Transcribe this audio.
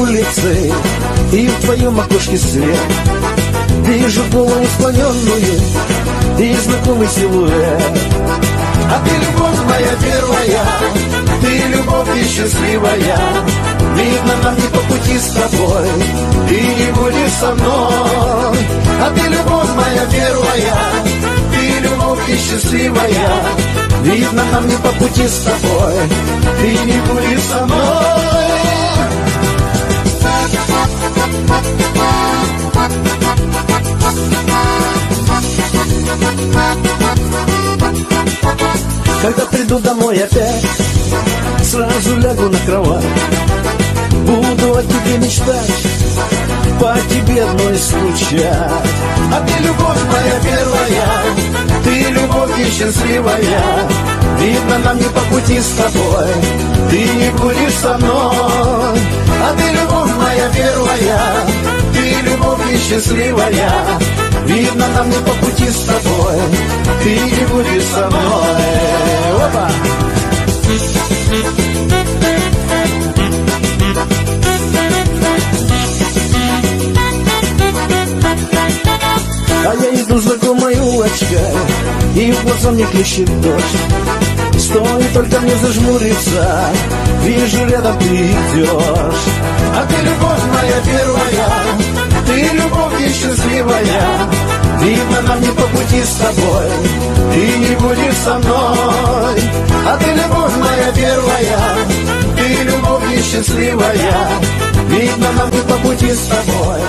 улице, и в твоем окошке свет. Вижу голову склоненную и знакомый силуэт. А ты любовь моя первая, ты любовь и счастливая. Видно, нам не по пути с тобой, ты не будешь со мной. А ты любовь моя первая, ты любовь и счастливая. Видно, нам не по пути с тобой, ты не будешь со мной. Когда приду домой опять, сразу лягу на кровать. Буду о тебе мечтать, по тебе одной скучать. А ты любовь моя первая, ты любовь и счастливая. Видно, нам не по пути с тобой, ты не будешь со мной. А ты любовь моя первая, ты любовь и счастливая. Видно, нам не по пути с тобой, ты не будешь со мной. Опа! А я иду знакомой улочкой, и в глаза мне плещет дождь. Стоит только мне зажмуриться, вижу, рядом ты идешь. А ты любовь моя первая, ты любовь и счастливая. Видно, нам не по пути с тобой, ты не будешь со мной. А ты любовь моя первая, ты любовь и счастливая. Видно, нам не по пути с тобой,